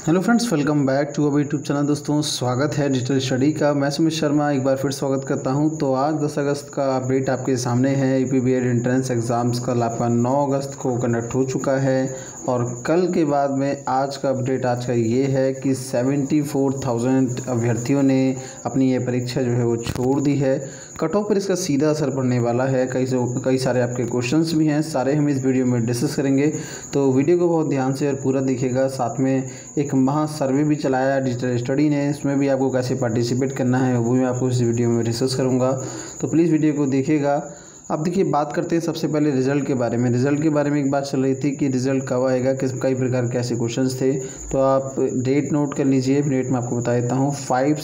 Hello friends, welcome back to our YouTube channel. दोस्तों, स्वागत है डिजिटल स्टडी का। मैं सुमित शर्मा एक बार फिर स्वागत करता हूं। तो आज 10 अगस्त का अपडेट आपके सामने है। यूपी बीएड एंट्रेंस एग्ज़ाम्स कल आपका 9 अगस्त को कंडक्ट हो चुका है और कल के बाद में आज का अपडेट आज का ये है कि 74,000 अभ्यर्थियों ने अपनी ये परीक्षा जो है वो छोड़ दी है। कट ऑफ पर इसका सीधा असर पड़ने वाला है। कई सारे आपके क्वेश्चंस भी हैं, सारे हम इस वीडियो में डिस्कस करेंगे। तो वीडियो को बहुत ध्यान से और पूरा देखिएगा। साथ में एक महा सर्वे भी चलाया है डिजिटल स्टडी ने, इसमें भी आपको कैसे पार्टिसिपेट करना है वो भी मैं आपको इस वीडियो में डिस्कस करूँगा। तो प्लीज़ वीडियो को देखिएगा। अब देखिए, बात करते हैं सबसे पहले रिज़ल्ट के बारे में। रिज़ल्ट के बारे में एक बात चल रही थी कि रिज़ल्ट कब आएगा, कई प्रकार के ऐसे क्वेश्चंस थे। तो आप डेट नोट कर लीजिए। डेट मैं आपको बता देता हूँ। 5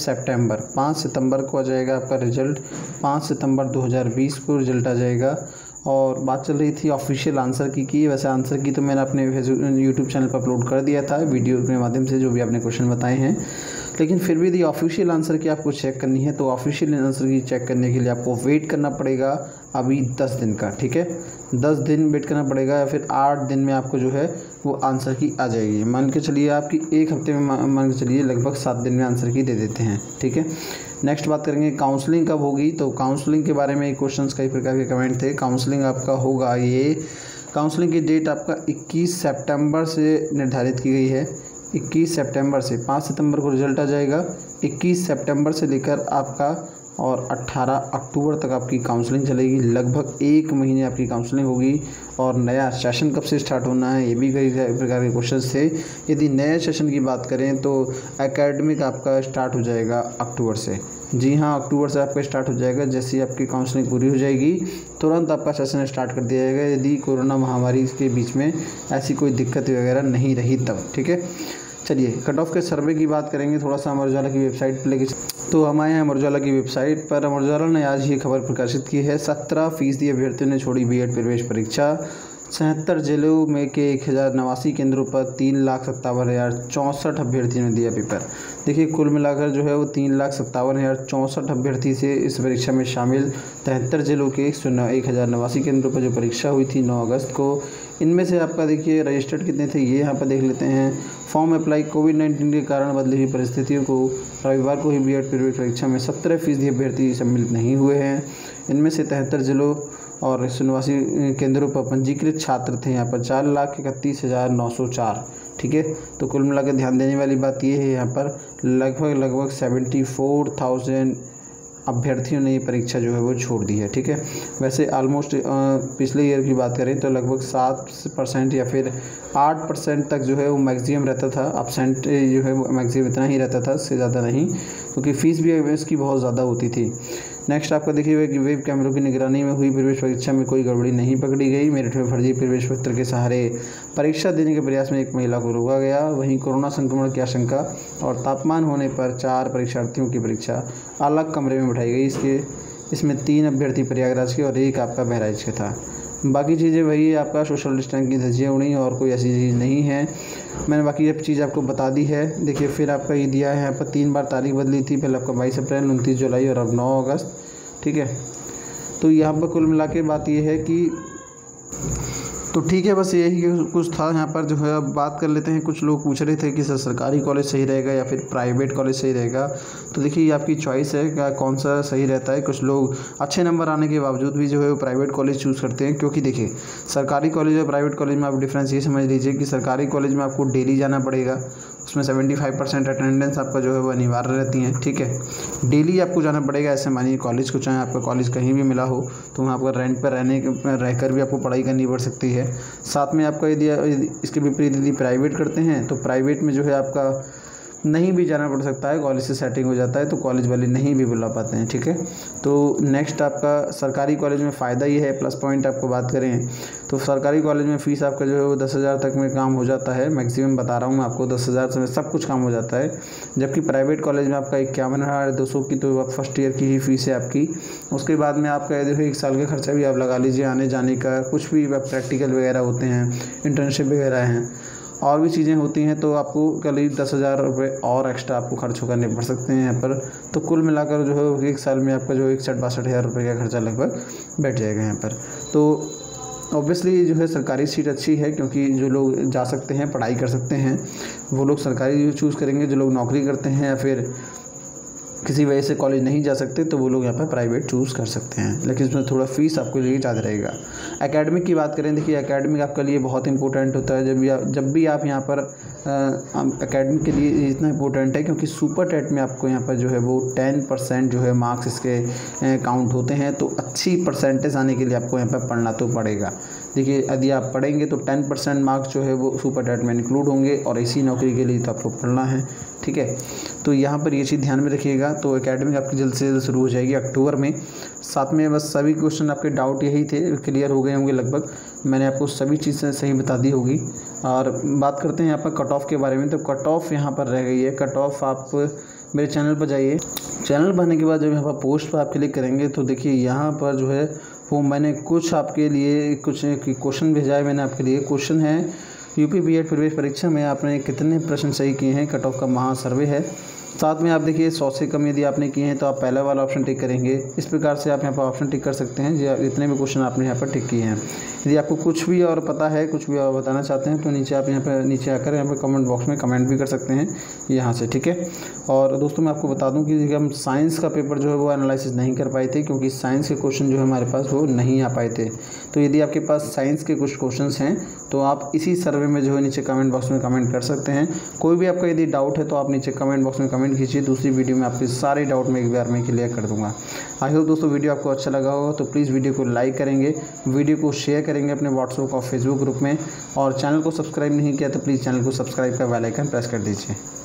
सितंबर को आ जाएगा आपका रिज़ल्ट। 5 सितंबर 2020 को रिज़ल्ट आ जाएगा। और बात चल रही थी ऑफिशियल आंसर की। वैसे आंसर की तो मैंने अपने यूट्यूब चैनल पर अपलोड कर दिया था वीडियो के माध्यम से, जो भी आपने क्वेश्चन बताए हैं। लेकिन फिर भी यदि ऑफिशियल आंसर की आपको चेक करनी है तो ऑफिशियल आंसर की चेक करने के लिए आपको वेट करना पड़ेगा अभी 10 दिन का। ठीक है, 10 दिन वेट करना पड़ेगा या फिर 8 दिन में आपको जो है वो आंसर की आ जाएगी। मान के चलिए आपकी एक हफ्ते में मान के चलिए लगभग 7 दिन में आंसर की दे देते हैं। ठीक है, नेक्स्ट बात करेंगे काउंसलिंग कब होगी। तो काउंसलिंग के बारे में क्वेश्चंस कई प्रकार के कमेंट थे। काउंसलिंग आपका होगा, ये काउंसलिंग की डेट आपका 21 सितंबर से निर्धारित की गई है। 21 सितंबर से 5 सितंबर को रिजल्ट आ जाएगा। 21 सितंबर से लेकर आपका और 18 अक्टूबर तक आपकी काउंसलिंग चलेगी। लगभग 1 महीने आपकी काउंसलिंग होगी। और नया सेशन कब से स्टार्ट होना है, ये भी कई प्रकार के क्वेश्चन थे। यदि नए सेशन की बात करें तो एकेडमिक आपका स्टार्ट हो जाएगा अक्टूबर से। जी हाँ, अक्टूबर से आपका स्टार्ट हो जाएगा। जैसे ही आपकी काउंसलिंग पूरी हो जाएगी तुरंत आपका सेशन स्टार्ट कर दिया जाएगा, यदि कोरोना महामारी के बीच में ऐसी कोई दिक्कत वगैरह नहीं रही तब। ठीक है, चलिए कट ऑफ के सर्वे की बात करेंगे। थोड़ा सा अमर उजाला की वेबसाइट पर लेके तो हम आए हैं अमर उजाला की वेबसाइट पर। अमर उजाला ने आज ये खबर प्रकाशित की है, 17% अभ्यर्थियों ने छोड़ी बीएड प्रवेश परीक्षा। 76 जिलों में के 1089 केंद्रों पर 3,57,064 अभ्यर्थियों ने दिया पेपर। देखिए, कुल मिलाकर जो है वो 3,57,064 अभ्यर्थी से इस परीक्षा में शामिल। 73 जिलों के 1089 केंद्रों पर जो परीक्षा हुई थी 9 अगस्त को। इनमें से आपका देखिए रजिस्टर्ड कितने थे ये यहाँ पर देख लेते हैं। फॉर्म अप्लाई कोविड-19 के कारण बदली हुई परिस्थितियों को रविवार को ही बीएड प्रवेश परीक्षा में 17% अभ्यर्थी सम्मिलित नहीं हुए हैं। इनमें से 73 जिलों और 189 केंद्रों पर पंजीकृत छात्र थे यहाँ पर 4,31,904। ठीक है, तो कुल मिलाकर ध्यान देने वाली बात ये है, यहाँ पर लगभग 74,000 अभ्यर्थियों ने ये परीक्षा जो है वो छोड़ दी है। ठीक है, वैसे ऑलमोस्ट पिछले ईयर की बात करें तो लगभग 7% या फिर 8% तक जो है वो मैक्सिमम रहता था। अपसेंट जो है वो मैक्सिमम इतना ही रहता था, इससे ज़्यादा नहीं, क्योंकि फ़ीस भी इसकी बहुत ज़्यादा होती थी। नेक्स्ट आपका देखिए कि वेब कैमरों की निगरानी में हुई प्रवेश परीक्षा में कोई गड़बड़ी नहीं पकड़ी गई। मेरिट में फर्जी प्रवेश पत्र के सहारे परीक्षा देने के प्रयास में एक महिला को रोका गया। वहीं कोरोना संक्रमण की आशंका और तापमान होने पर 4 परीक्षार्थियों की परीक्षा अलग कमरे में बिठाई गई। इसमें 3 अभ्यर्थी प्रयागराज के और 1 आपका बहराइच का था। बाकी चीज़ें वही आपका सोशल डिस्टेंस की धज्जियाँ उड़ी और कोई ऐसी चीज़ नहीं है। मैंने बाकी अब चीज़ आपको बता दी है। देखिए, फिर आपका ये दिया है यहाँ पर 3 बार तारीख बदली थी। पहले आपका 22 अप्रैल, 29 जुलाई और अब 9 अगस्त। ठीक है, तो यहाँ पर कुल मिला के बात ये है कि तो ठीक है, बस यही कुछ था यहाँ पर जो है। अब बात कर लेते हैं, कुछ लोग पूछ रहे थे कि सर सरकारी कॉलेज सही रहेगा या फिर प्राइवेट कॉलेज सही रहेगा। तो देखिए, ये आपकी चॉइस है क्या कौन सा सही रहता है। कुछ लोग अच्छे नंबर आने के बावजूद भी जो है वो प्राइवेट कॉलेज चूज़ करते हैं, क्योंकि देखिए सरकारी कॉलेज और प्राइवेट कॉलेज में आप डिफरेंस ये समझ लीजिए कि सरकारी कॉलेज में आपको डेली जाना पड़ेगा। उसमें 75% अटेंडेंस आपका जो है वो अनिवार्य रहती है। ठीक है, डेली आपको जाना पड़ेगा। ऐसे मानिए कॉलेज को, चाहे आपका कॉलेज कहीं भी मिला हो तो वहाँ आपका रेंट पर रहकर भी आपको पढ़ाई करनी पड़ सकती है। साथ में आपका यदि इसके विपरीत यदि प्राइवेट करते हैं तो प्राइवेट में जो है आपका नहीं भी जाना पड़ सकता है, कॉलेज से सेटिंग हो जाता है तो कॉलेज वाले नहीं भी बुला पाते हैं। ठीक है, तो नेक्स्ट आपका सरकारी कॉलेज में फ़ायदा ये है, प्लस पॉइंट आपको बात करें तो सरकारी कॉलेज में फ़ीस आपका जो है वो 10,000 तक में काम हो जाता है। मैक्सिमम बता रहा हूँ मैं आपको, 10,000 से सब कुछ काम हो जाता है। जबकि प्राइवेट कॉलेज में आपका 51,200 की तो फर्स्ट ईयर की ही फ़ीस है आपकी। उसके बाद में आपका देखो 1 साल का खर्चा भी आप लगा लीजिए, आने जाने का, कुछ भी प्रैक्टिकल वगैरह होते हैं, इंटर्नशिप वगैरह हैं और भी चीज़ें होती हैं, तो आपको करीब 10,000 रुपये और एक्स्ट्रा आपको खर्च करने पड़ सकते हैं यहाँ पर। तो कुल मिलाकर जो है 1 साल में आपका जो 61-62 हज़ार रुपये का खर्चा लगभग बैठ जाएगा यहाँ पर। तो ऑब्वियसली जो है सरकारी सीट अच्छी है, क्योंकि जो लोग जा सकते हैं, पढ़ाई कर सकते हैं, वो लोग सरकारी चूज़ करेंगे। जो लोग नौकरी करते हैं या फिर किसी वजह से कॉलेज नहीं जा सकते तो वो लोग यहाँ पर प्राइवेट चूज़ कर सकते हैं, लेकिन इसमें थोड़ा फीस आपके लिए ज़्यादा रहेगा। एकेडमिक की बात करें, देखिए एकेडमिक आपके लिए बहुत इंपॉर्टेंट होता है। जब भी आप यहाँ पर एकेडमिक के लिए इतना इंपॉर्टेंट है क्योंकि सुपर टेट में आपको यहाँ पर जो है वो 10% जो है मार्क्स इसके काउंट होते हैं। तो अच्छी परसेंटेज आने के लिए आपको यहाँ पर पढ़ना तो पड़ेगा। देखिए यदि आप पढ़ेंगे तो 10% मार्क्स जो है वो सुपर टेट में इंक्लूड होंगे, और इसी नौकरी के लिए तो आपको पढ़ना है, ठीक है। तो यहाँ पर ये चीज़ ध्यान में रखिएगा। तो एकेडमिक आपकी जल्द से जल्द शुरू हो जाएगी अक्टूबर में। साथ में बस सभी क्वेश्चन आपके डाउट यही थे, क्लियर हो गए होंगे लगभग। मैंने आपको सभी चीज़ें सही बता दी होगी। और बात करते हैं यहाँ पर कट ऑफ के बारे में। तो कट ऑफ यहाँ पर रह गई है। कट ऑफ आप मेरे चैनल पर जाइए, चैनल पर आने के बाद जब यहाँ पर पोस्ट पर आप क्लिक करेंगे तो देखिए यहाँ पर जो है वो मैंने कुछ आपके लिए कुछ क्वेश्चन भेजा है। मैंने आपके लिए क्वेश्चन है यूपी बीएड प्रवेश परीक्षा में आपने कितने प्रश्न सही किए हैं, कट ऑफ का महा सर्वे है। साथ में आप देखिए 100 से कम यदि आपने किए हैं तो आप पहला वाला ऑप्शन टिक करेंगे। इस प्रकार से आप यहाँ पर ऑप्शन टिक कर सकते हैं जितने भी क्वेश्चन आपने यहाँ पर टिक किए हैं। यदि आपको कुछ भी और पता है, कुछ भी और बताना चाहते हैं तो नीचे आप यहाँ पर नीचे आकर यहाँ पर कमेंट बॉक्स में कमेंट भी कर सकते हैं यहाँ से, ठीक है। और दोस्तों मैं आपको बता दूं कि हम साइंस का पेपर जो है वो एनालिसिस नहीं कर पाए थे, क्योंकि साइंस के क्वेश्चन जो है हमारे पास वो नहीं आ पाए थे। तो यदि आपके पास साइंस के कुछ क्वेश्चंस हैं तो आप इसी सर्वे में जो है नीचे कमेंट बॉक्स में कमेंट कर सकते हैं। कोई भी आपका यदि डाउट है तो आप नीचे कमेंट बॉक्स में कमेंट कीजिए। दूसरी वीडियो में आपके सारे डाउट में एक बार में क्लियर कर दूंगा। आई होप दोस्तों वीडियो आपको अच्छा लगा होगा। तो प्लीज़ वीडियो को लाइक करेंगे, वीडियो को शेयर करेंगे अपने व्हाट्सएप और फेसबुक ग्रुप में, और चैनल को सब्सक्राइब नहीं किया तो प्लीज़ चैनल को सब्सक्राइब का बेल आइकन प्रेस कर दीजिए।